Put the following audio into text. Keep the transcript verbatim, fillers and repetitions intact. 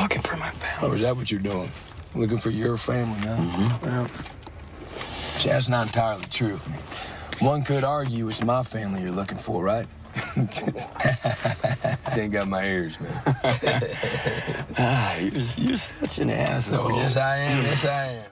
looking for my family. Oh, is that what you're doing? Looking for your family, huh? Mm-hmm. Well, see, that's not entirely true. One could argue it's my family you're looking for, right? Ain't got my ears, man. Ah, you're, you're such an asshole. Oh, yes, I am. Yes, I am.